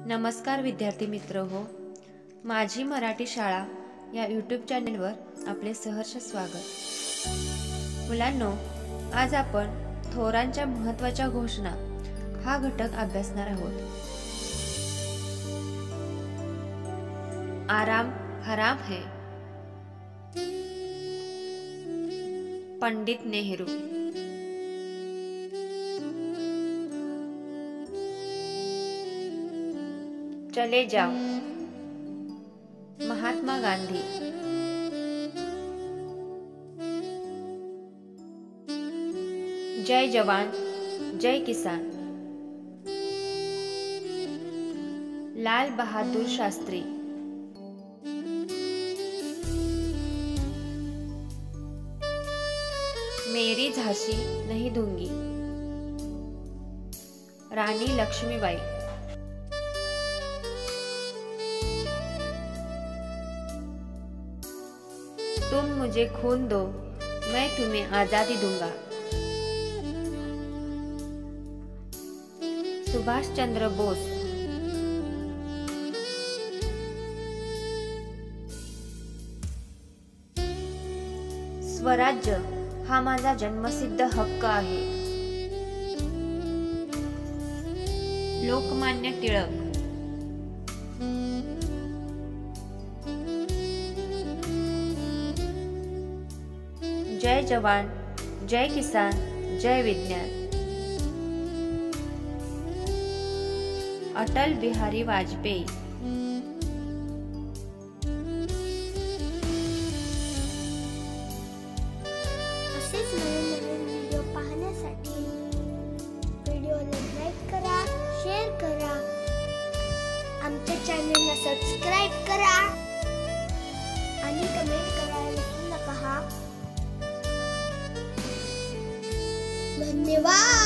नमस्कार विद्यार्थी मित्र हो, माझी मराठी शाळा या यूट्यूब चॅनलवर आपले सहर्ष स्वागत। मुलांनो, आज आपण थोरांच्या महत्त्वाच्या घोषणा हा घटक अभ्यासणार आहोत। आराम हराम है। पंडित नेहरू। चले जाओ, महात्मा गांधी। जय जवान जय किसान, लाल बहादुर शास्त्री। मेरी झांसी नहीं दूंगी, रानी लक्ष्मीबाई। तुम मुझे खून दो, मैं तुम्हें आजादी दूंगा। सुभाष चंद्र बोस। स्वराज्य हा माझा जन्मसिद्ध हक्क आहे। लोकमान्य टिळक। जय जवान जय किसान जय विज्ञान, अटल बिहारी वाजपेयी। असेच नवीन व्हिडिओ पाहण्यासाठी व्हिडिओला लाईक करा, शेअर करा, आमच्या चॅनलला सबस्क्राईब करा आणि कमेंट करायला विसरू नका। धन्यवाद।